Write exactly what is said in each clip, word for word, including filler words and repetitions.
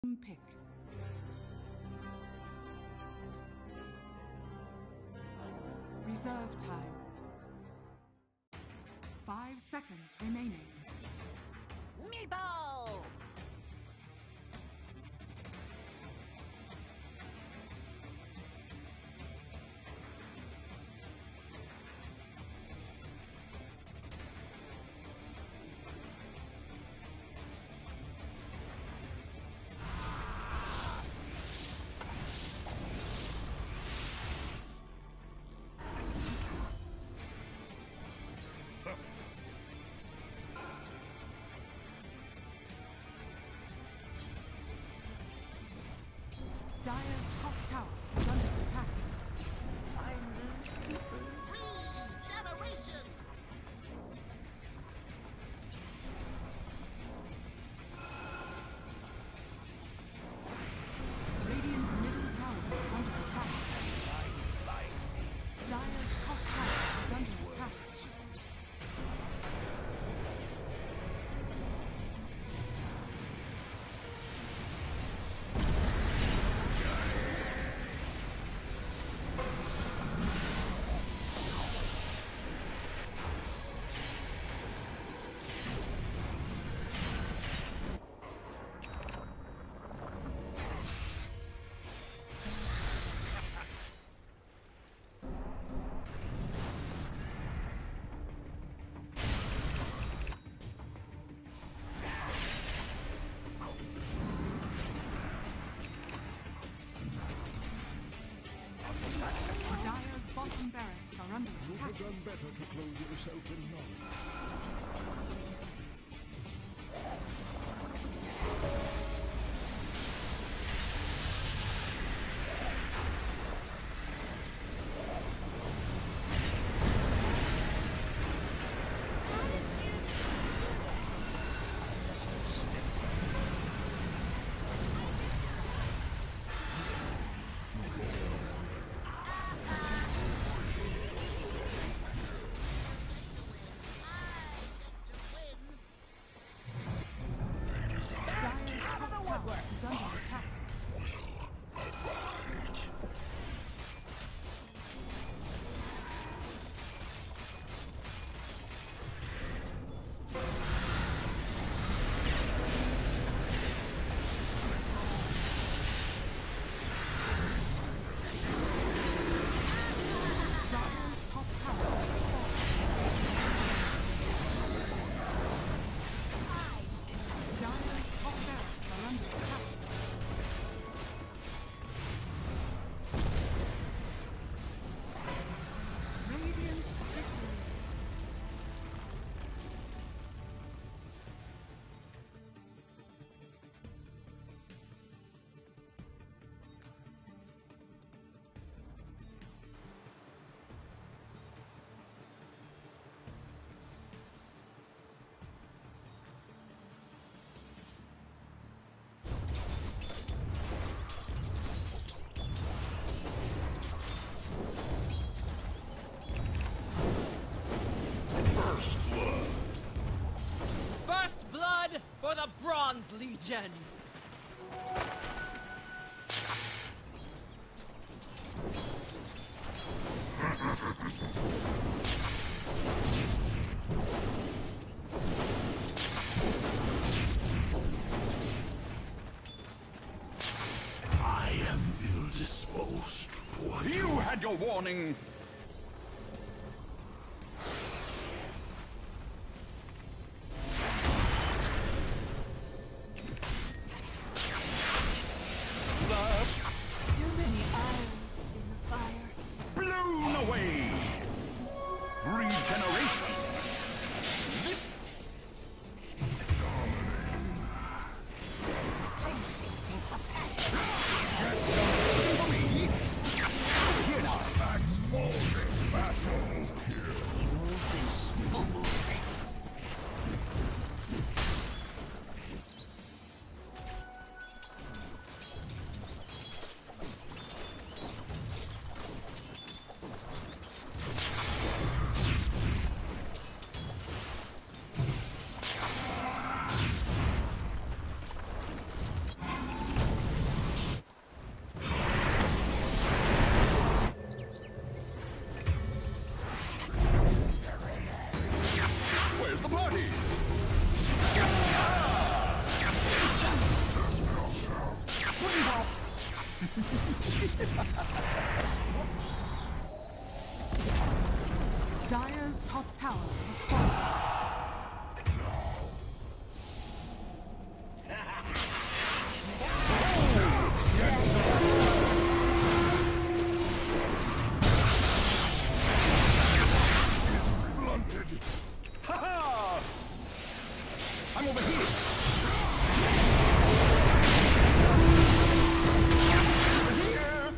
Pick. Reserve time. Five seconds remaining. Meatball! Dire's top tower is under attack. Regeneration! Radiant's middle tower is under attack. Dire's top tower is under attack. Dire's bottom barracks are under You attack. have done better to clothe yourself in knowledge. Is under attack. Dire's top tower is falling. Dire's top barracks are under attack. Radiant victory. First blood for the Bronze Legion! I am ill-disposed towards You had your warning! Too many irons in the fire. Blown away! Regeneration! Zip! I'm sensing a pattern. For me! Over here now! Dire's top tower has fallen. Blunted. Ha-ha! I'm over here. Over here.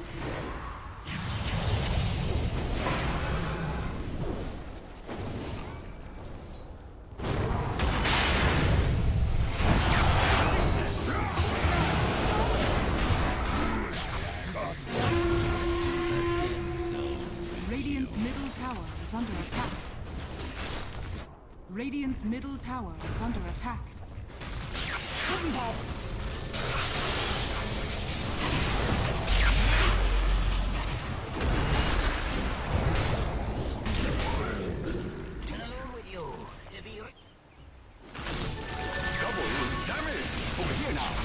Radiant's middle tower is under attack. Radiant's middle tower is under attack. To the moon with you, to be re- Double damage. Over here now.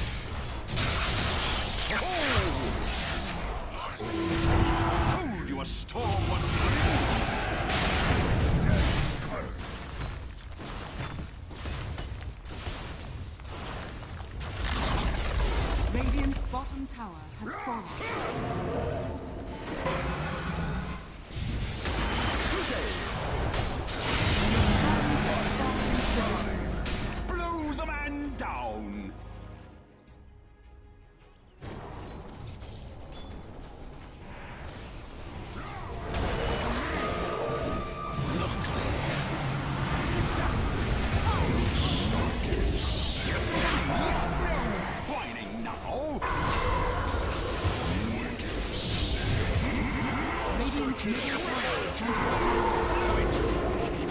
Oh! Told you a storm was coming. Radiant's bottom tower has fallen. Blow the man down. Whining now. Radiant's middle tower is under attack.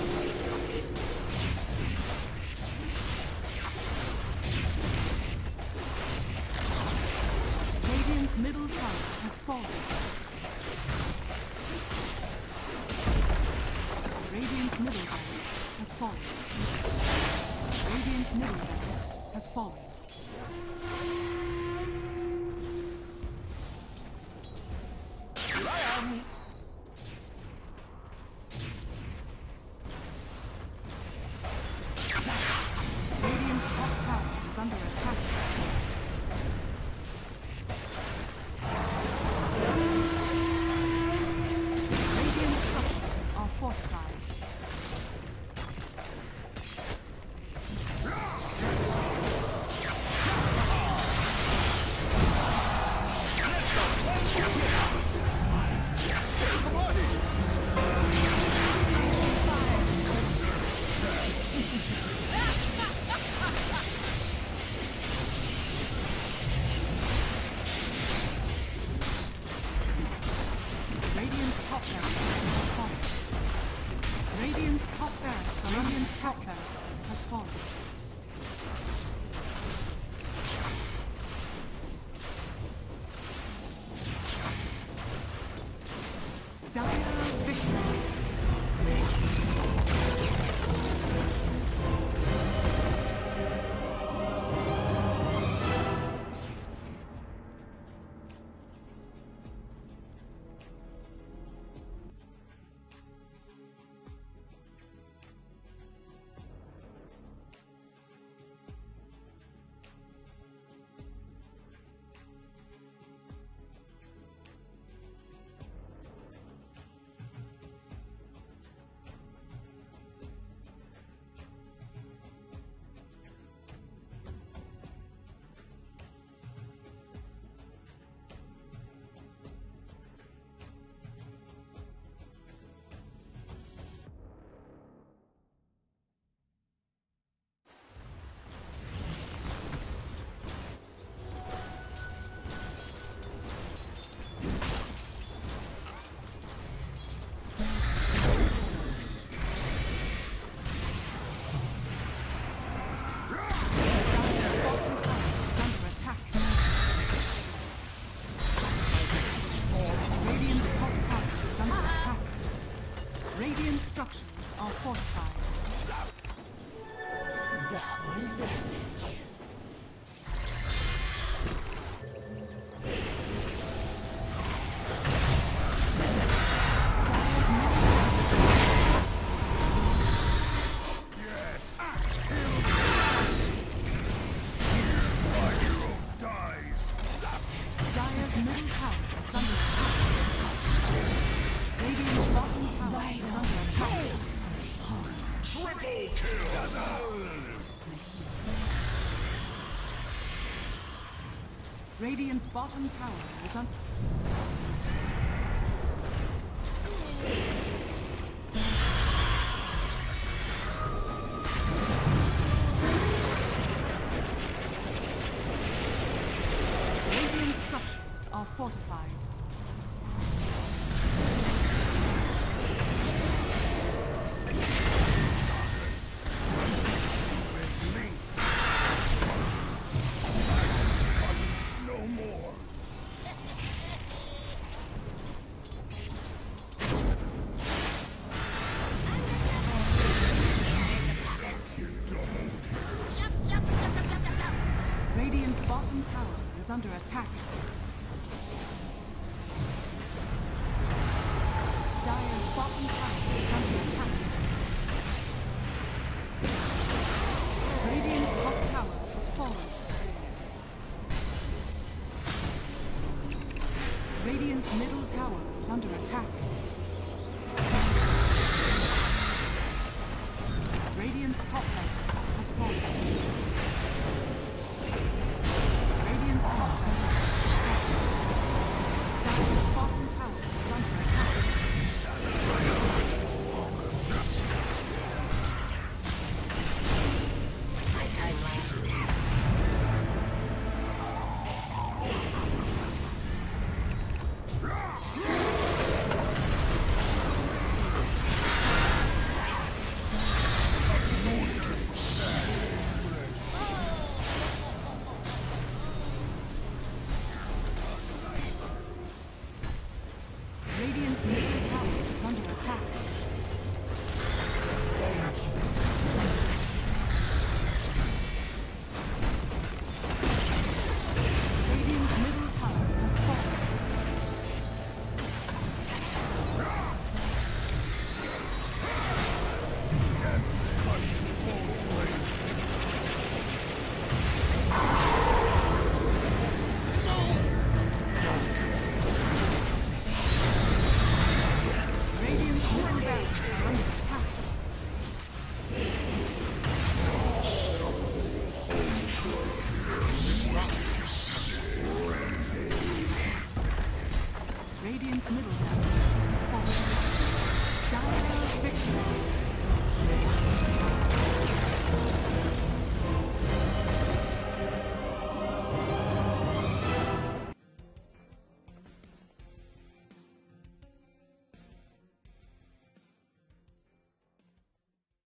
Radiant's middle tower has fallen. Radiant's middle barracks has fallen. Radiant's middle barracks has fallen. Here I am. Radiant's top tower is under attack. Radiant structures are fortified. Radiant's top barracks has fallen. Radiant's top barracks, Radiant's top barracks has fallen. Dire victory. Radiant's bottom tower is on. Radiant structures are fortified. Radiant's bottom tower is under attack. Dire's bottom tower is under attack. Radiant's top tower has fallen. Radiant's middle tower is under attack. Radiant's top tower has fallen. Radiant's top tower is fallen. Dire's bottom tower is under attack. My timeline snapped. Radiant's middle tower is under attack. Radiant's middle tower has fallen. Radiant's middle barracks are under attack. Radiant's middle barracks has fallen. Dire victory.